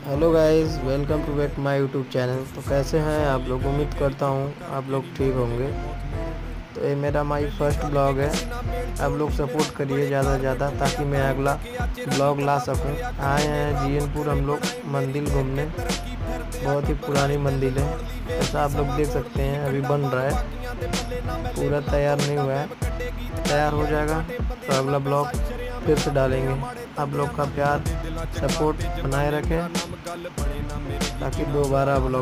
Hello guys, welcome to back my YouTube channel. तो कैसे हैं आप लोग? उम्मीद करता हूँ आप लोग ठीक होंगे। तो ये मेरा माई फर्स्ट ब्लॉग है। आप लोग सपोर्ट करिए ज़्यादा से ज़्यादा ताकि मैं अगला ब्लॉग ला सकूं। आए हैं जीएनपुर हम लोग मंदिर घूमने। बहुत ही पुरानी मंदिर है, ऐसा आप लोग देख सकते हैं। अभी बन रहा है, पूरा तैयार नहीं हुआ है। तैयार हो जाएगा तो अगला ब्लॉग फिर से डालेंगे। आप लोग का प्यार सपोर्ट बनाए रखें ताकि दोबारा ब्लॉग